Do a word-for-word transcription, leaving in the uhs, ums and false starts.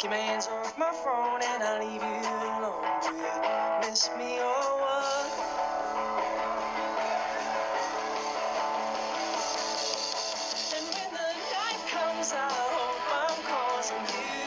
Keep my hands off my phone and I'll leave you alone. Do you miss me or what? And when the night comes, I hope I'm causing you